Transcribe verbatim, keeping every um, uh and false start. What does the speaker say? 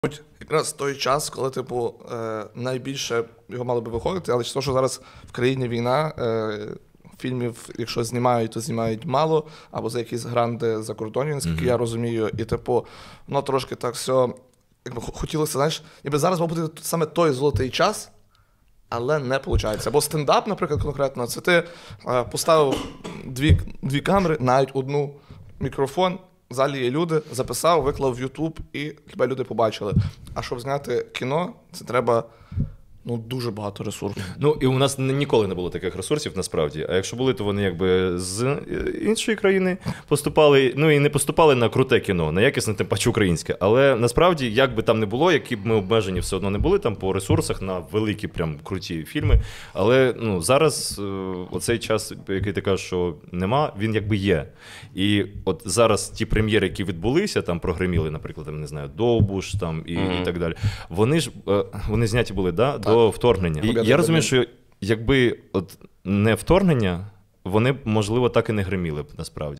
Якраз той час, коли, типу, е, найбільше його мало би виходити, але через те, що зараз в країні війна, е, фільмів, якщо знімають, то знімають мало, або за якісь гранди за кордоні, наскільки mm-hmm. я розумію, і, типу, воно трошки так все, якби хотілося, знаєш, ніби зараз мав бути саме той золотий час, але не виходить. Або стендап, наприклад, конкретно, це ти е, поставив дві, дві камери, навіть одну, мікрофон, в залі є люди, записав, виклав в YouTube і тебе люди побачили. А щоб зняти кіно, це треба ну, дуже багато ресурсів. Ну, і у нас ніколи не було таких ресурсів, насправді. А якщо були, то вони якби з іншої країни поступали, ну і не поступали на круте кіно, на якісне, тим паче українське. Але насправді, як би там не було, які б ми обмежені все одно не були там по ресурсах на великі прям круті фільми. Але ну, зараз оцей час, який ти кажеш, що нема, він якби є. І от зараз ті прем'єри, які відбулися, там прогреміли, наприклад, там, не знаю, Довбуш там і, mm-hmm. і так далі. Вони ж, вони зняті були, да? До вторгнення. І я розумію, що якби от не вторгнення, вони б, можливо, так і не гриміли б, насправді.